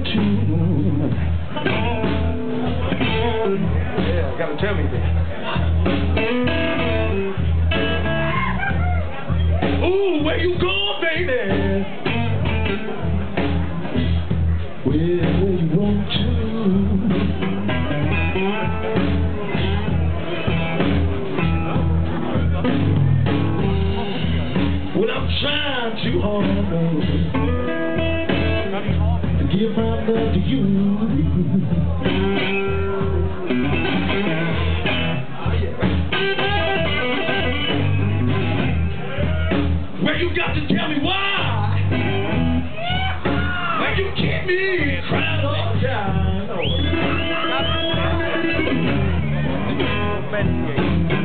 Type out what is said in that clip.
to? Yeah, gotta tell me that. Ooh, where you going, baby? Where you want to? Well, I'm trying too hard to give my love to you. Well, you got to tell me why. Well, you keep me crying all the time.